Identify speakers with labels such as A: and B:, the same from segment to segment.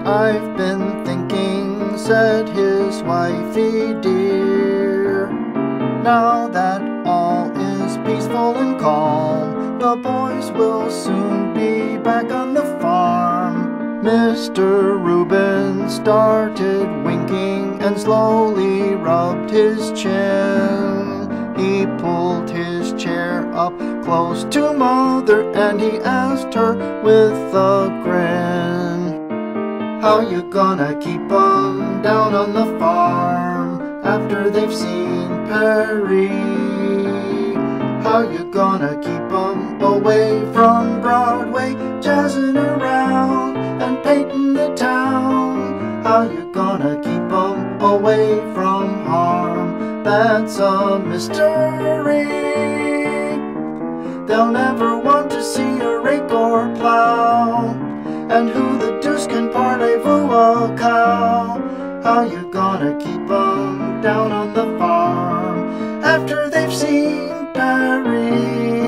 A: I've been thinking, said his wifey dear. Now that all is peaceful and calm, the boys will soon be back on the farm. Mr. Reuben started winking and slowly rubbed his chin. He pulled his chair up close to Mother and he asked her with a grin, how you gonna keep 'em down on the farm after they've seen Perry? How you gonna keep 'em away from Broadway, jazzing around and painting the town? How you gonna keep 'em away from harm? That's a mystery. They'll never want to see a rake or plow, and who the deuce can parlez-vous a cow? How you gonna keep 'em down on the farm after they've seen Perry?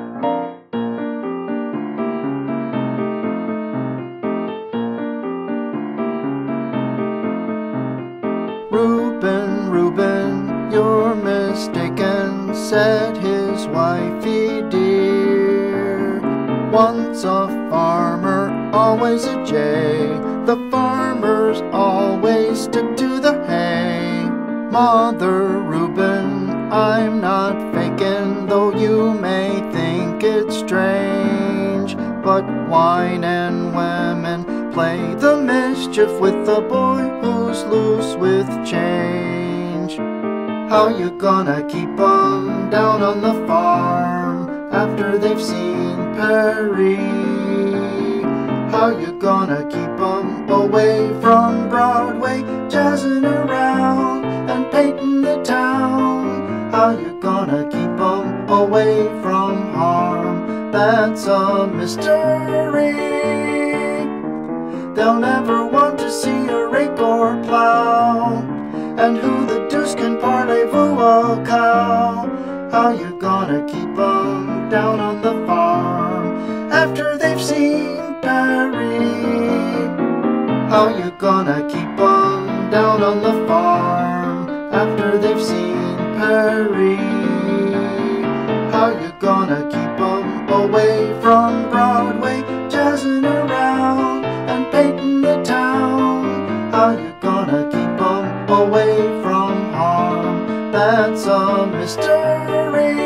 A: Reuben, Reuben, you're mistaken, said his wifey dear. Once a farmer, always a jay. The farmers always stick to the hay. Mother Reuben, I'm not faking, though you may think it's strange. But wine and women play the mischief with a boy who's loose with change. How you gonna keep 'em down on the farm after they've seen Perry? How you gonna keep 'em away from Broadway, jazzing around and painting the town? How you gonna keep 'em away from harm? That's a mystery. They'll never want to see a rake or plow, and who the deuce can parlez-vous a cow? How you gonna keep 'em down on the farm after they've seen Perry? How you gonna keep 'em down on the farm after they've seen Perry? How you gonna keep 'em away from Broadway, jazzing around and painting the town? How you gonna keep 'em away from harm? That's a mystery.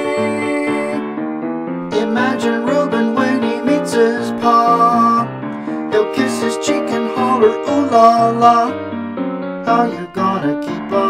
A: Imagine Reuben when he meets his pa. He'll kiss his cheek and holler, ooh la la. How you gonna keep 'em